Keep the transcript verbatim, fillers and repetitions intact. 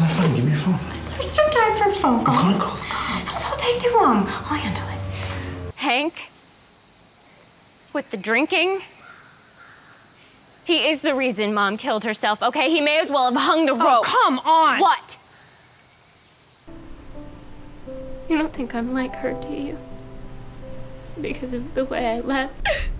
not funny. Give me your phone. There's no time for phone calls. I'm gonna call the cops. It'll take too long. I'll handle it. Hank, with the drinking, he is the reason Mom killed herself, okay? He may as well have hung the rope. Oh, come on. What? You don't think I'm like her, do you? Because of the way I left.